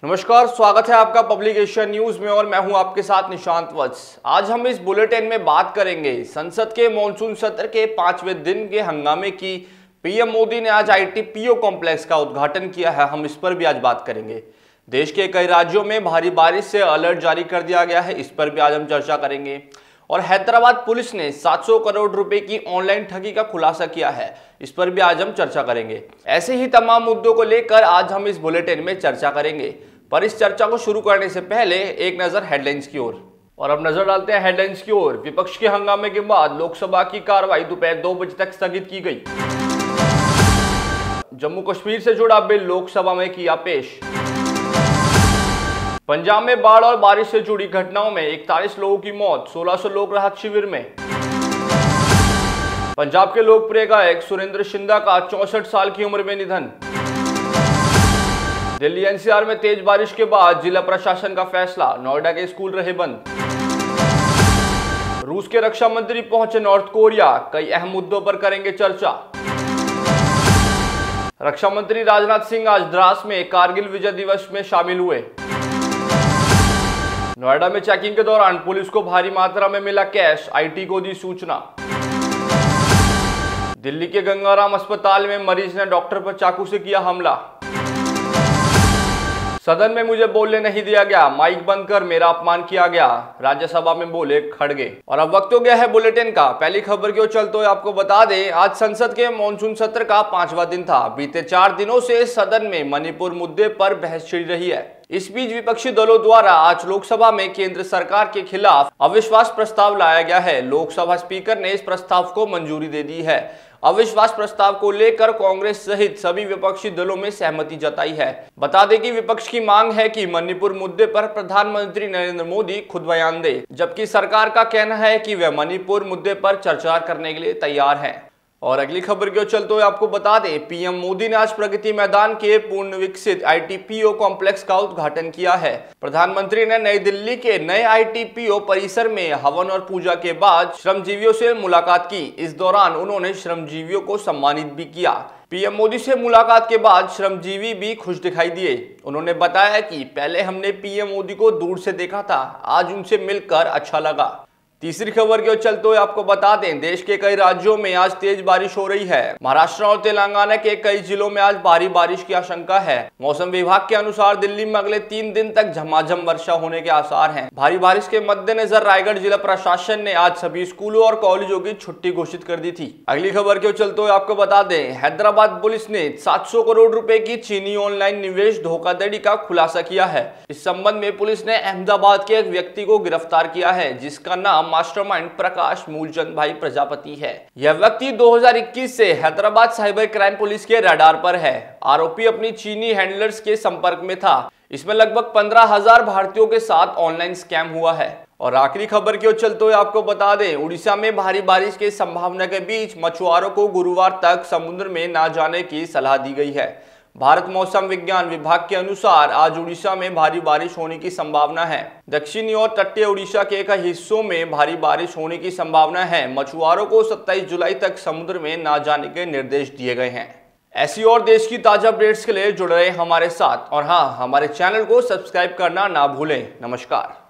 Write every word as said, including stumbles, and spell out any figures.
नमस्कार, स्वागत है आपका पब्लिक एशिया न्यूज में और मैं हूं आपके साथ निशांत वत्स। आज हम इस बुलेटिन में बात करेंगे संसद के मॉनसून सत्र के पांचवें दिन के हंगामे की। पीएम मोदी ने आज आईटी पीओ कॉम्प्लेक्स का उद्घाटन किया है, हम इस पर भी आज बात करेंगे। देश के कई राज्यों में भारी बारिश से अलर्ट जारी कर दिया गया है, इस पर भी आज हम चर्चा करेंगे। और हैदराबाद पुलिस ने सात सौ करोड़ रुपए की ऑनलाइन ठगी का खुलासा किया है, इस पर भी आज हम चर्चा करेंगे। ऐसे ही तमाम मुद्दों को लेकर आज हम इस बुलेटिन में चर्चा करेंगे, पर इस चर्चा को शुरू करने से पहले एक नजर हेडलाइंस की ओर। और अब नजर डालते हैं हेडलाइंस की ओर। विपक्ष के हंगामे के बाद लोकसभा की कार्रवाई दोपहर दो बजे तक स्थगित की गई। जम्मू कश्मीर से जुड़ा बिल लोकसभा में किया पेश। पंजाब में बाढ़ और बारिश से जुड़ी घटनाओं में इकतालीस लोगों की मौत, सोलह सौ लोग राहत शिविर में। पंजाब के लोकप्रिय गायक सुरेंद्र शिंदा का चौसठ साल की उम्र में निधन। दिल्ली एनसीआर में तेज बारिश के बाद जिला प्रशासन का फैसला, नोएडा के स्कूल रहे बंद। रूस के रक्षा मंत्री पहुंचे नॉर्थ कोरिया, कई अहम मुद्दों पर करेंगे चर्चा। रक्षा मंत्री राजनाथ सिंह आज द्रास में कारगिल विजय दिवस में शामिल हुए। नोएडा में चेकिंग के दौरान पुलिस को भारी मात्रा में मिला कैश, आईटी को दी सूचना। दिल्ली के गंगाराम अस्पताल में मरीज ने डॉक्टर पर चाकू से किया हमला। सदन में मुझे बोलने नहीं दिया गया, माइक बंद कर मेरा अपमान किया गया, राज्यसभा में बोले खड़गे। और अब वक्त हो गया है बुलेटिन का। पहली खबर की ओर चलते हुए आपको बता दें, आज संसद के मॉनसून सत्र का पांचवा दिन था। बीते चार दिनों से सदन में मणिपुर मुद्दे पर बहस छिड़ रही है। इस बीच विपक्षी दलों द्वारा आज लोकसभा में केंद्र सरकार के खिलाफ अविश्वास प्रस्ताव लाया गया है। लोकसभा स्पीकर ने इस प्रस्ताव को मंजूरी दे दी है। अविश्वास प्रस्ताव को लेकर कांग्रेस सहित सभी विपक्षी दलों में सहमति जताई है। बता दें कि विपक्ष की मांग है कि मणिपुर मुद्दे पर प्रधानमंत्री नरेंद्र मोदी खुद बयान दे, जबकि सरकार का कहना है कि वे मणिपुर मुद्दे पर चर्चा करने के लिए तैयार हैं। और अगली खबर की ओर चलते हुए आपको बता दें, पीएम मोदी ने आज प्रगति मैदान के पूर्ण विकसित आईटी पीओ कॉम्प्लेक्स का उद्घाटन किया है। प्रधानमंत्री ने नई दिल्ली के नए आईटी पीओ परिसर में हवन और पूजा के बाद श्रमजीवियों से मुलाकात की। इस दौरान उन्होंने श्रमजीवियों को सम्मानित भी किया। पीएम मोदी से मुलाकात के बाद श्रमजीवी भी खुश दिखाई दिए। उन्होंने बताया कि पहले हमने पीएम मोदी को दूर से देखा था, आज उनसे मिलकर अच्छा लगा। तीसरी खबर की ओर चलते हुए आपको बता दें, देश के कई राज्यों में आज तेज बारिश हो रही है। महाराष्ट्र और तेलंगाना के कई जिलों में आज भारी बारिश की आशंका है। मौसम विभाग के अनुसार दिल्ली में अगले तीन दिन तक झमाझम वर्षा होने के आसार हैं। भारी बारिश के मद्देनजर रायगढ़ जिला प्रशासन ने आज सभी स्कूलों और कॉलेजों की छुट्टी घोषित कर दी थी। अगली खबर की ओर चलते हुए आपको बता दें, हैदराबाद पुलिस ने सात सौ करोड़ रुपए की चीनी ऑनलाइन निवेश धोखाधड़ी का खुलासा किया है। इस संबंध में पुलिस ने अहमदाबाद के एक व्यक्ति को गिरफ्तार किया है, जिसका नाम मास्टरमाइंड प्रकाश मूलचंद भाई प्रजापति है। यह व्यक्ति दो हज़ार इक्कीस से हैदराबाद साइबर क्राइम पुलिस के रडार पर है। आरोपी अपनी चीनी हैंडलर्स के संपर्क में था। इसमें लगभग पंद्रह हजार भारतीयों के साथ ऑनलाइन स्कैम हुआ है। और आखिरी खबर की ओर चलते हुए आपको बता दें, उड़ीसा में भारी बारिश की संभावना के बीच मछुआरों को गुरुवार तक समुद्र में न जाने की सलाह दी गई है। भारत मौसम विज्ञान विभाग के अनुसार आज उड़ीसा में भारी बारिश होने की संभावना है। दक्षिणी और तटीय उड़ीसा के कई हिस्सों में भारी बारिश होने की संभावना है। मछुआरों को सत्ताईस जुलाई तक समुद्र में न जाने के निर्देश दिए गए हैं। ऐसी और देश की ताजा अपडेट्स के लिए जुड़ रहे हमारे साथ, और हाँ, हमारे चैनल को सब्सक्राइब करना ना भूलें। नमस्कार।